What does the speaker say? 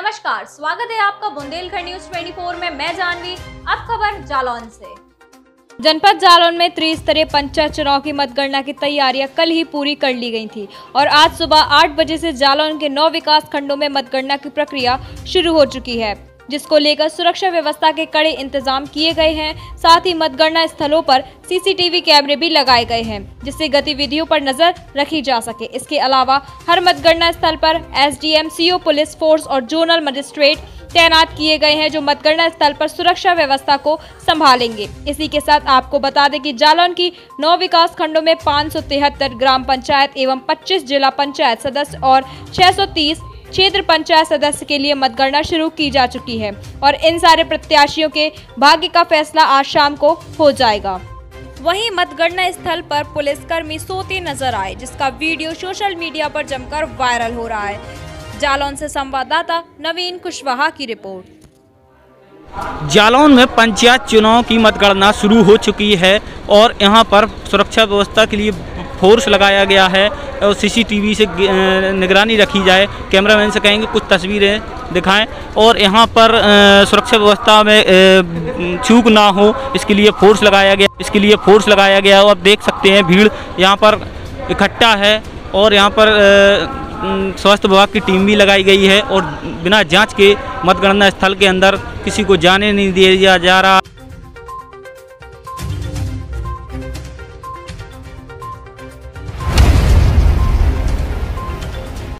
नमस्कार, स्वागत है आपका बुंदेलखंड न्यूज 24 में। मैं जानवी। अब खबर जालौन से। जनपद जालौन में त्रिस्तरीय पंचायत चुनाव की मतगणना की तैयारियां कल ही पूरी कर ली गई थी और आज सुबह 8 बजे से जालौन के 9 विकास खंडों में मतगणना की प्रक्रिया शुरू हो चुकी है, जिसको लेकर सुरक्षा व्यवस्था के कड़े इंतजाम किए गए हैं। साथ ही मतगणना स्थलों पर सीसीटीवी कैमरे भी लगाए गए हैं, जिससे गतिविधियों पर नजर रखी जा सके। इसके अलावा हर मतगणना स्थल पर एसडीएम, सीओ, पुलिस फोर्स और जोनल मजिस्ट्रेट तैनात किए गए हैं, जो मतगणना स्थल पर सुरक्षा व्यवस्था को संभालेंगे। इसी के साथ आपको बता दें कि जालौन की 9 विकास खंडों में 573 ग्राम पंचायत एवं 25 जिला पंचायत सदस्य और 630 क्षेत्र पंचायत सदस्य के लिए मतगणना शुरू की जा चुकी है और इन सारे प्रत्याशियों के भाग्य का फैसला आज शाम को हो जाएगा। वहीं मतगणना स्थल पर पुलिसकर्मी सोते नजर आए, जिसका वीडियो सोशल मीडिया पर जमकर वायरल हो रहा है। जालौन से संवाददाता नवीन कुशवाहा की रिपोर्ट। जालौन में पंचायत चुनाव की मतगणना शुरू हो चुकी है और यहां पर सुरक्षा व्यवस्था के लिए फोर्स लगाया गया है और सीसीटीवी से निगरानी रखी जाए। कैमरामैन से कहेंगे कुछ तस्वीरें दिखाएं और यहां पर सुरक्षा व्यवस्था में चूक ना हो, इसके लिए फोर्स लगाया गया और आप देख सकते हैं भीड़ यहां पर इकट्ठा है और यहां पर स्वास्थ्य विभाग की टीम भी लगाई गई है और बिना जांच के मतगणना स्थल के अंदर किसी को जाने नहीं दिया जा रहा।